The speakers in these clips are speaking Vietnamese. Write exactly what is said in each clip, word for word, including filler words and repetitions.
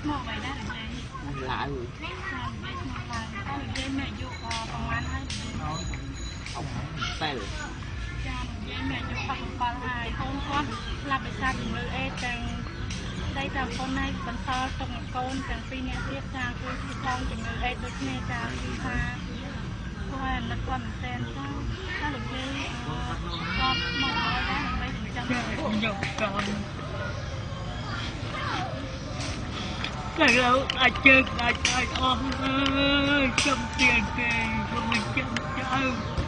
មកໄວដែរឡាយតាមនិយាយមកយកប្រហែលហើយអត់តែចានិយាយមកយកបាក់បាល់ហើយកូនគាត់ស្លាប់ដោយសារជំងឺអេទាំងដៃតាមកូនណៃបន្សល់ទុកកូនទាំងពីរនាក់ទៀតចាគឺទីផងជំងឺអេដូចគ្នាចាគឺថាគាត់នឹកគាត់មែនតើចាតែលោកយាយគាត់មកហើយដែរដើម្បីចាំយកកូនតែเราអាចជើងអាចអាចអស់អើយចំទៀនគេខ្ញុំមិនចាំចៅ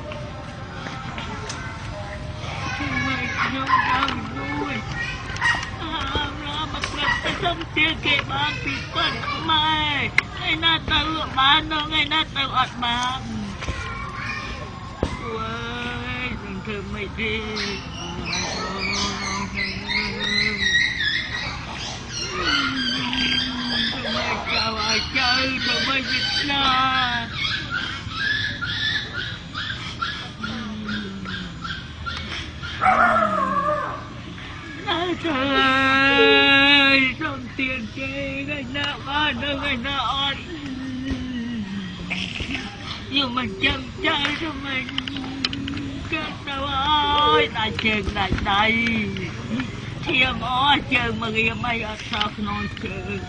ខ្ញុំខ្ញុំដល់មួយអារាមកក្រាបទៅចំទៀនគេបានពីប៉ុនម៉ែឯណាទៅបាននោះឯណាទៅអត់បានអើយនឹងធ្វើមិនទេចៅទៅវិញវិទ្យាអើចៅសុំទៀនគេថ្ងៃណាបានថ្ងៃណាអត់យកមកចាំចៅទៅវិញកើតទៅអើយដាច់ជើងដាច់ដៃធៀមអស់ជើងមករៀមអីអត់សោះក្នុងជើង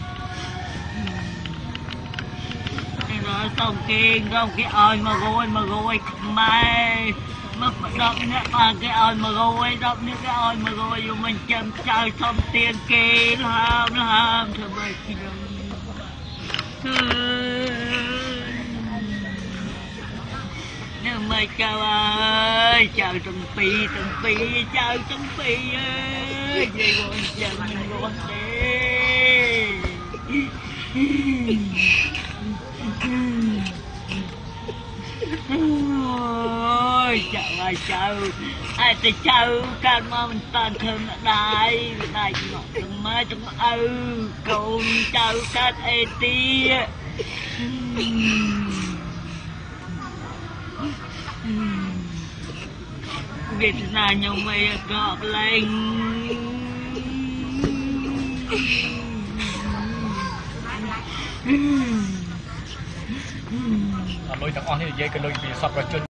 xong kia xong cái ơi mà gối mà gối mai mất đọc nữa mà cái ơi mà gối đọc nữa cái ơi mà gối dù mình chăm chơi xong tiền kia làm làm thôi vậy thì nếu mà chào ơi chào trong pi trong pi chào trong pi ơi gì còn chào mình còn ôi chào ơi chào ai thì chào can mà mình toàn thường đại đại ngọt từng mai từng âu cùng chào can ê tia Việt Nam nhau mày gọt lên lôi thằng on thì dây cái lôi bị sập vào chân